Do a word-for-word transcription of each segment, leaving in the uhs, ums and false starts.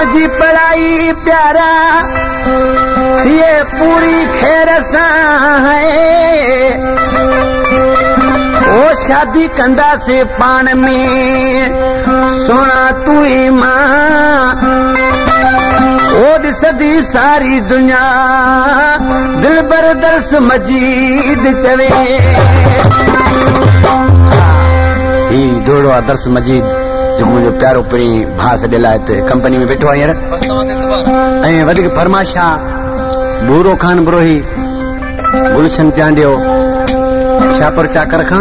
जी पढ़ाई प्यारा ये पूरी खैर सां है। ओ शादी कंदा से पान में सोना तू ही मां। ओ सदी सारी दुनिया दिल बर दर्स मजीद चवे। ही दोड़ो आ दर्स मजीद जो मुझे प्यारो परी भास डेला है कंपनी में बैठो आयर ऐं वधिक फरमाशा बूरो खान ब्रोही गुलशन चांडियो शापर चाकर खां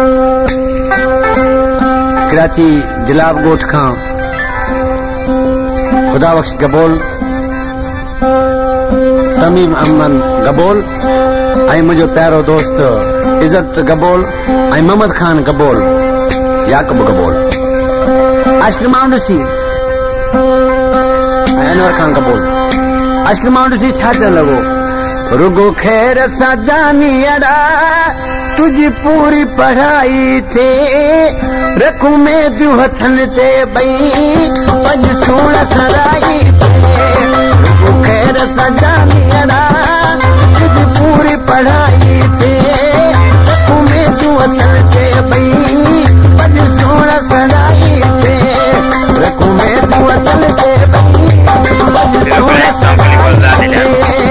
कराची जिलाब गोठ खां खुदा बख्श गबोल तमीम अमन गबोल ऐं मुझो प्यारो दोस्त इज्जत गबोल ऐं मोहम्मद खान गबोल याकूब गबोल आशिक माउंडसी अनवर खान गबोल। आशिक माउंडसी छा चल लगो रुगो खैर सा जानी अड़ा तुझी पूरी पढ़ाई थे रखू में दू हथन ते बई पज सोण सराई थे। रुगो खैर सा जानी अड़ा तुझी पूरी पढ़ाई थे रखू में दू हथन ते बई पज सोण सराई थे। रखू में दू हथन ते बई पज सोण सराई थे।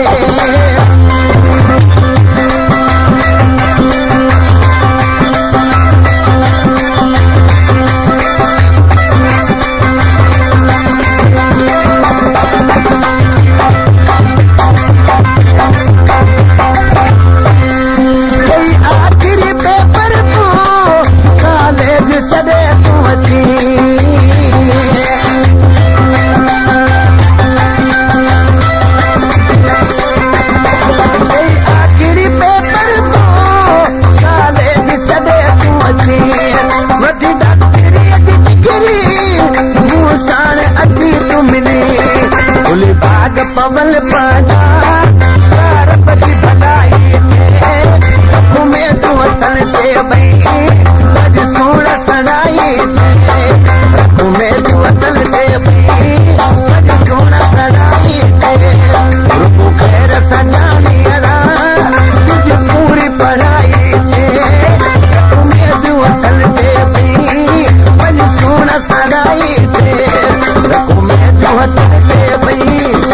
पवन पाजा रब की भलाई थे रखू में तू वतन ते बई पज सोण सड़ाई थे। रखू में तू वतन ते बई पज सोण सड़ाई थे। रुगो खैर सजानी अड़ा तुझी पूरी पढ़ाई थे रखू में तू वतन ते बई पज सोण सड़ाई थे। रखू में तू वतन ते बई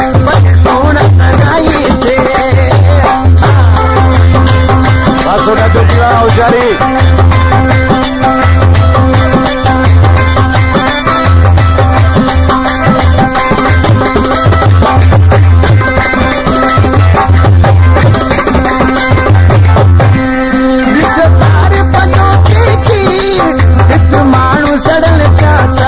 थोड़ा जो दिया औजारी मानू सड़ल चाहता